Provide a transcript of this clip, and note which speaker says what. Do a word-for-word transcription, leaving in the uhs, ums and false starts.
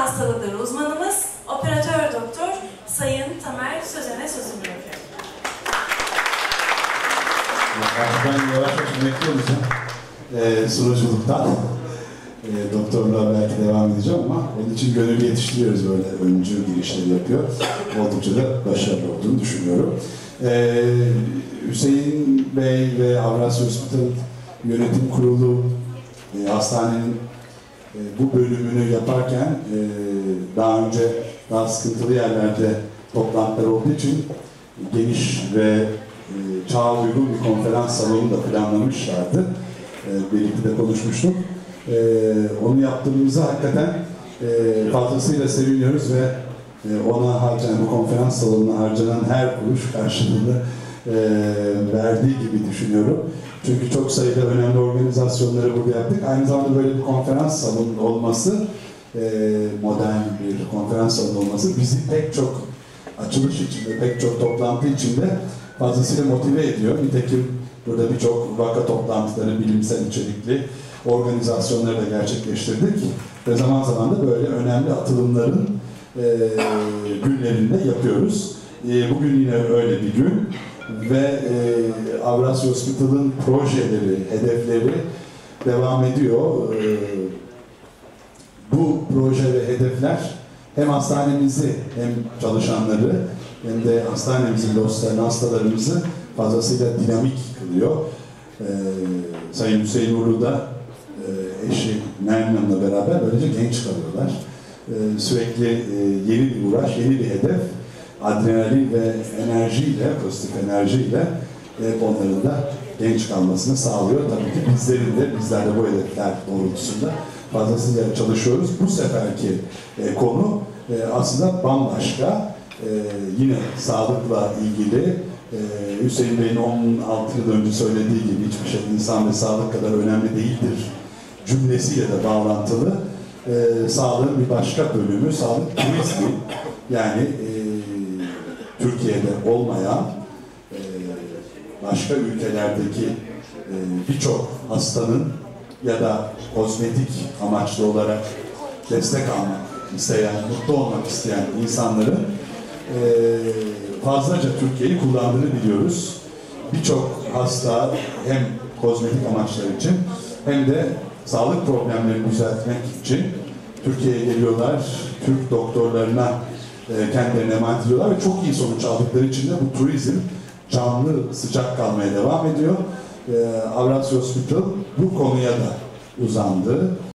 Speaker 1: hastalıkları uzmanımız, operatör doktor Sayın Tamer Sözen'e sözünü bırakıyorum.
Speaker 2: Ben yavaş yavaş emekli olacağım e, sunuculuktan. E, doktorluğa belki devam edeceğim ama onun için gönül yetiştiriyoruz, böyle öncü girişleri yapıyor. Oldukça da başarılı olduğunu düşünüyorum. E, Hüseyin Bey ve Avrasya Hospital Yönetim Kurulu e, hastanenin e, bu bölümünü yaparken e, daha önce daha sıkıntılı yerlerde toplantılar olduğu için geniş ve e, çağa uygun bir konferans salonu da planlamışlardı. E, birlikte de konuşmuştuk. E, onu yaptığımızda hakikaten e, fazlasıyla seviniyoruz ve e, ona harcanan, bu konferans salonuna harcanan her kuruş karşılığını e, verdiği gibi düşünüyorum. Çünkü çok sayıda önemli organizasyonları burada yaptık. Aynı zamanda böyle bir konferans salonu olması, e, modern bir konferans salonu olması bizi pek çok açılış içinde, pek çok toplantı içinde fazlasıyla motive ediyor. Nitekim burada birçok vaka toplantıları, bilimsel içerikli organizasyonları da gerçekleştirdik. Ve zaman zaman da böyle önemli atılımların e, günlerinde yapıyoruz. E, bugün yine öyle bir gün. Ve e, Avrasya Hospital'ın projeleri, hedefleri devam ediyor. E, bu proje ve hedefler hem hastanemizi, hem çalışanları, hem de hastanemizin dostlarını, hastalarımızı fazlasıyla dinamik kılıyor. Ee, Sayın Hüseyin Uğurlu da e, eşi Nermin Hanım'la beraber böylece genç kalıyorlar. Ee, sürekli e, yeni bir uğraş, yeni bir hedef, adrenalin ve enerjiyle, pozitif enerjiyle e, onların da genç kalmasını sağlıyor. Tabii ki bizlerin de, bizler de bu hedefler doğrultusunda fazlasıyla çalışıyoruz. Bu seferki e, konu e, aslında bambaşka. E, yine sağlıkla ilgili e, Hüseyin Bey'in on altı yıl önce söylediği gibi hiçbir şey insan ve sağlık kadar önemli değildir cümlesiyle de bağlantılı. E, sağlığın bir başka bölümü sağlık turizmi. Yani e, Türkiye'de olmayan e, başka ülkelerdeki e, birçok hastanın ya da kozmetik amaçlı olarak destek almak isteyen, mutlu olmak isteyen insanların e, fazlaca Türkiye'yi kullandığını biliyoruz. Birçok hasta hem kozmetik amaçlar için hem de sağlık problemlerini düzeltmek için Türkiye'ye geliyorlar. Türk doktorlarına e, kendilerine emanet ediyorlar ve çok iyi sonuç aldıkları için de bu turizm canlı, sıcak kalmaya devam ediyor. E, Avrasya Hospital bu konuya da uzandı.